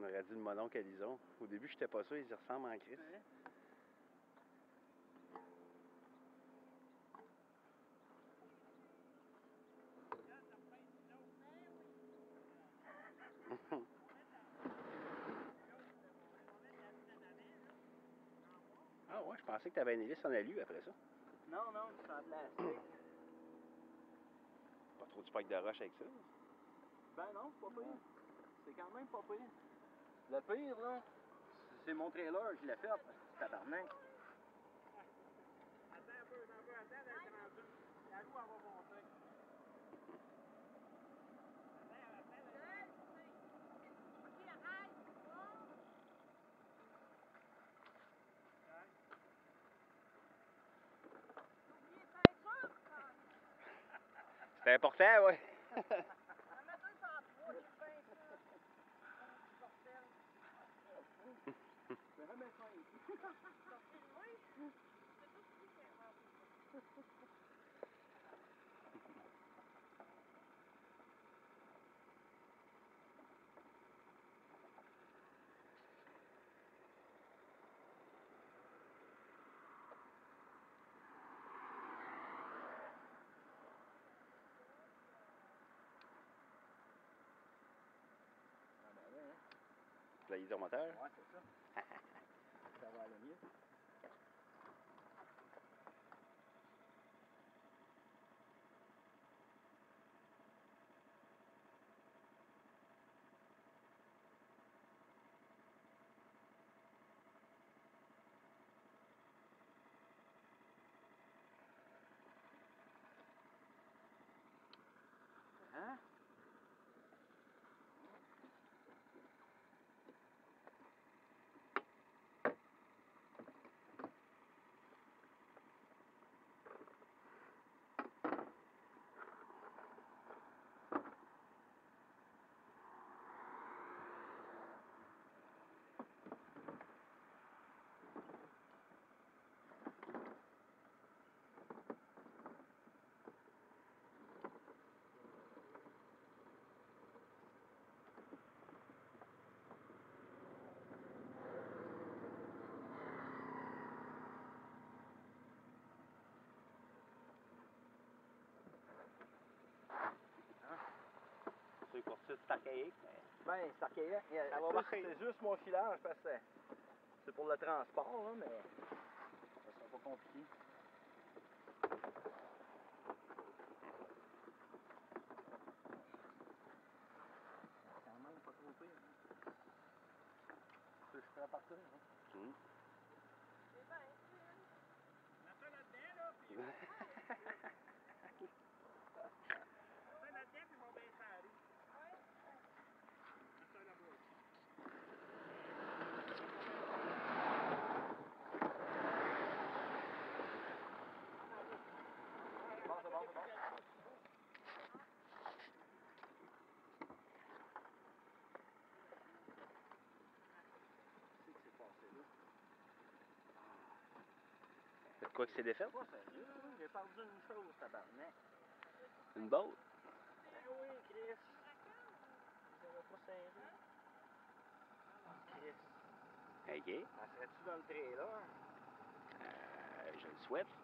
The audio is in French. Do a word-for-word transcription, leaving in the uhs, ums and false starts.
On aurait dit le mononcle à Lison. Au début, j'étais pas sûr, ils y ressemblent en Christ. Ouais. Ah ouais, je pensais que tu avais une hélice en alu après ça. Non, non, c'est en plastique. Pas trop de spike de roche avec ça. Ben non, c'est pas pire. C'est quand même pas pire. Le pire, là, c'est mon trailer, je l'ai fait, tabarnak. Attends un peu, attends un peu, attends d'être rendu. La roue, elle va monter. Attends, attends, attends. Ok, arrête. Oubliez de faire sûr, quand C'était important, ouais. on va mettre un cent trois, j'ai bien ça. Bordel. C'est vraiment simple. Sortez loin. C'est tout ce qui est inventé ça. Ah ben ouais, hein. Le hydromoteur. Ouais, c'est ça. Ça va aller mieux. Hein? C'est pour ça, c'est archaïque, mais... Ben, c'est archaïque. Ça va marcher. C'est juste mon filage parce que c'est pour le transport, là, mais ça sera pas compliqué. Quand même pas trop pire. Hein. Je suis prêt à partir. Hein. Mmh. C'est bien, Mets ça là-dedans, là, puis... Mets ça là-dedans, puis ils vont baisser la rue. ouais. Mets ça là-bas aussi. C'est bon, c'est bon, c'est bon. Qu'est-ce qui s'est passé là? C'est de quoi qui s'est défait? Pas sérieux, là. J'ai perdu une chose, tabarnak. Une botte? Eh oui, Chris. Vous avez pas serré. Chris. OK. Elle serait-tu dans le trailer? Euh, je le souhaite.